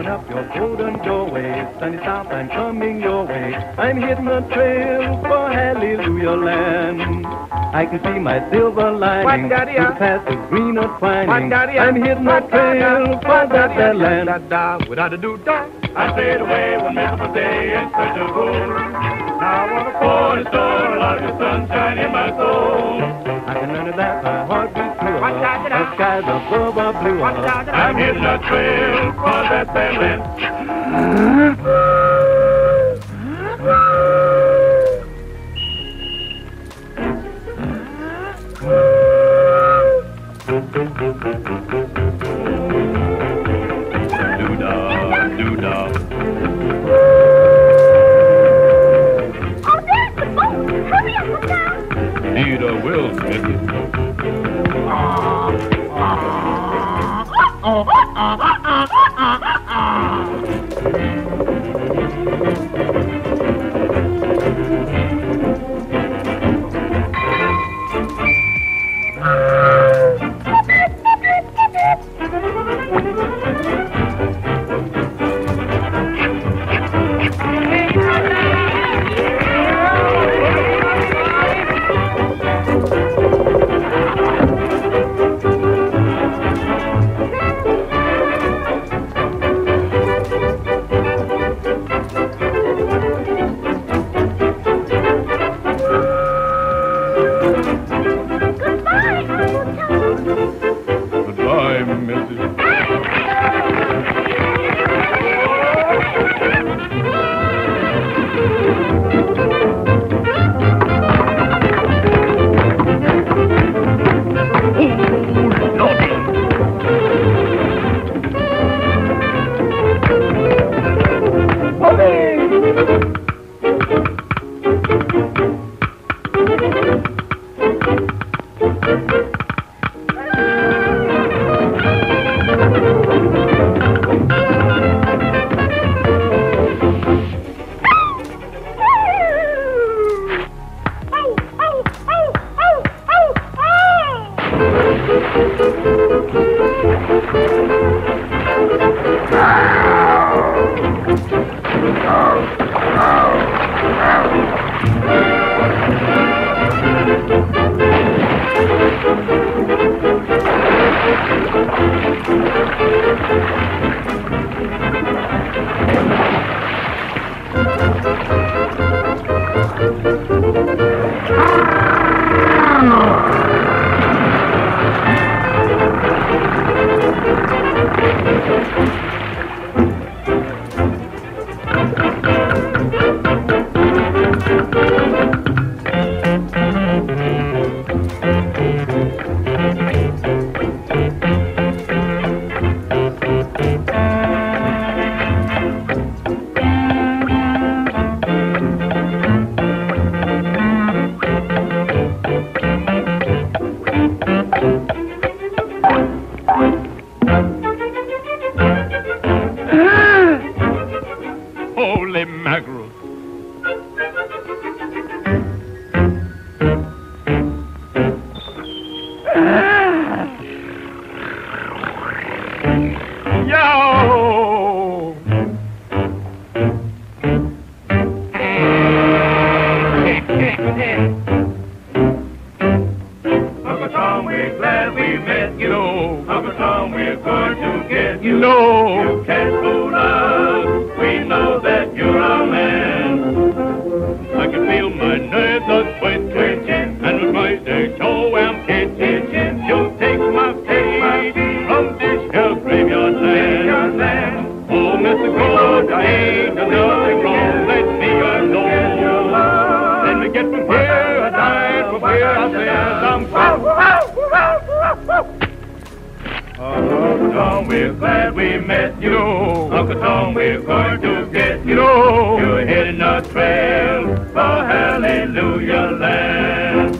Open up your golden doorway, sunny south, I'm coming your way. I'm hitting the trail for Hallelujah Land. I can see my silver lining through the path of green or twining. I'm hitting the trail for that land. Without a do-da, I stayed away one miserable day in search of gold. Now I want to pour and store a lot of sunshine in my soul. I can learn that my heart beats truer. The skies above are bluer. I'm hitting a trail for that land. Indeed, I will, Piggy. Holy mackerel. Yo! Uncle Tom, we're glad we met you. Uncle Tom, we're going to get you. No! You can't fool us. We know that you're our man. I can feel my nerves are twitching, and with my day show I'm itching. You'll take my pay from this here graveyard land. Oh, Mr. Good, I ain't done nothing wrong. Let me alone. Let me get from here, I die from here. I say I'm Uncle Tom, we're glad we met you. Uncle Tom, we're going to get you. You're heading a trail for Hallelujah Land.